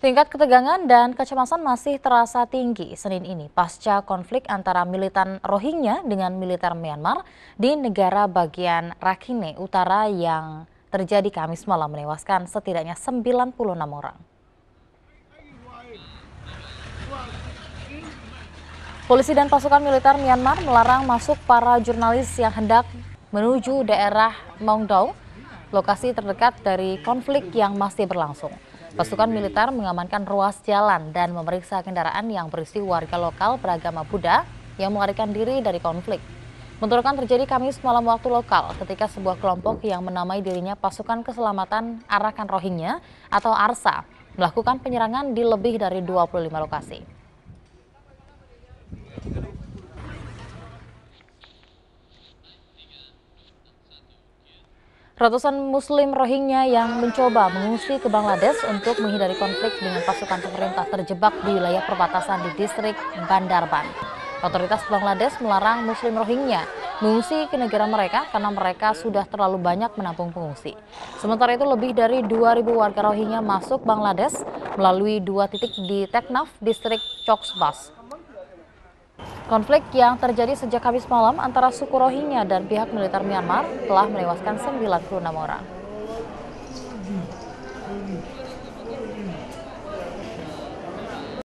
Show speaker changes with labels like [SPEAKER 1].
[SPEAKER 1] Tingkat ketegangan dan kecemasan masih terasa tinggi Senin ini pasca konflik antara militan Rohingya dengan militer Myanmar di negara bagian Rakhine Utara yang terjadi Kamis malam menewaskan setidaknya 96 orang. Polisi dan pasukan militer Myanmar melarang masuk para jurnalis yang hendak menuju daerah Maungdaw, lokasi terdekat dari konflik yang masih berlangsung. Pasukan militer mengamankan ruas jalan dan memeriksa kendaraan yang berisi warga lokal beragama Buddha yang melarikan diri dari konflik. Bentrokan terjadi Kamis malam waktu lokal ketika sebuah kelompok yang menamai dirinya Pasukan Keselamatan Arakan Rohingya atau ARSA melakukan penyerangan di lebih dari 25 lokasi. Ratusan Muslim Rohingya yang mencoba mengungsi ke Bangladesh untuk menghindari konflik dengan pasukan pemerintah terjebak di wilayah perbatasan di distrik Bandarban. Otoritas Bangladesh melarang Muslim Rohingya mengungsi ke negara mereka karena mereka sudah terlalu banyak menampung pengungsi. Sementara itu lebih dari 2.000 warga Rohingya masuk Bangladesh melalui 2 titik di Teknaf, distrik Coxbas. Konflik yang terjadi sejak Kamis malam antara suku Rohingya dan pihak militer Myanmar telah menewaskan 96 orang.